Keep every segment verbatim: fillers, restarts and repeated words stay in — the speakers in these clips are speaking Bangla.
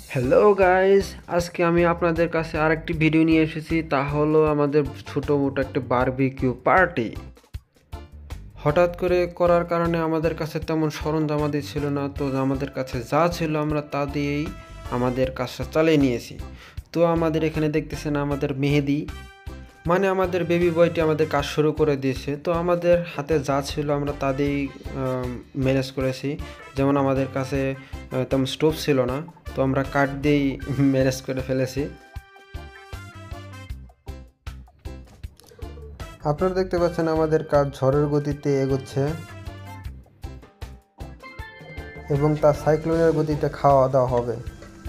হ্যালো গাইস, আজকে আমি আপনাদের কাছে আরেকটি ভিডিও নিয়ে এসেছি। তা হলো আমাদের ছোটো মোটো একটা বারবিকিউ পার্টি। হঠাৎ করে করার কারণে আমাদের কাছে তেমন সরঞ্জামাদি ছিল না, তো আমাদের কাছে যা ছিল আমরা তা দিয়েই আমাদের কাজটা চালিয়ে নিয়েছি। তো আমাদের এখানে দেখতেছেন আমাদের মেহেদি মানে আমাদের বেবি বয়টি আমাদের কাজ শুরু করে দিয়েছে। তো আমাদের হাতে যা ছিল আমরা তা দিয়েই ম্যানেজ করেছি। যেমন আমাদের কাছে তেমন স্টোভ ছিল না, তো আমরা কাঠ দিয়েই ম্যানেজ করে ফেলেছি। আপনারা দেখতে পাচ্ছেন আমাদের কাজ ঝড়ের গতিতে এগোচ্ছে এবং তা সাইক্লোনের গতিতে খাওয়া দাওয়া হবে।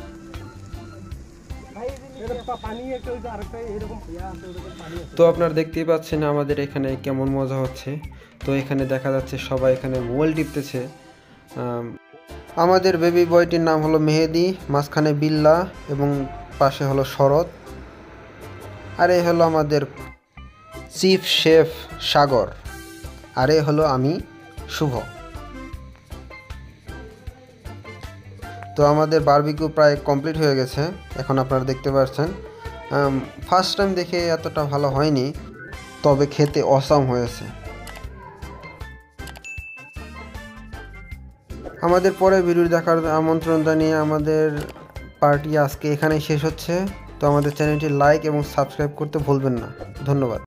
তো আপনারা দেখতেই পাচ্ছেন আমাদের এখানে কেমন মজা হচ্ছে। তো এখানে দেখা যাচ্ছে সবাই এখানে মোবাইল টিপতেছে। আমাদের বেবি বয়টির নাম হলো মেহেদি, মাঝখানে বিল্লা এবং পাশে হলো শরৎ, আর এ হলো আমাদের চিফ শেফ সাগর, আর এ হলো আমি শুভ। তো আমাদের বারবিকিউ প্রায় কমপ্লিট হয়ে গেছে, এখন আপনারা দেখতে পাচ্ছেন। ফার্স্ট টাইম দেখে এতটা ভালো হয়নি, তবে খেতে অসাম হয়েছে। আমাদের পরে ভিডিও দেখার আমন্ত্রণ জানিয়ে আমাদের পার্টি আজকে এখানেই শেষ হচ্ছে। তো আমাদের চ্যানেলটি লাইক এবং সাবস্ক্রাইব করতে ভুলবেন না। ধন্যবাদ।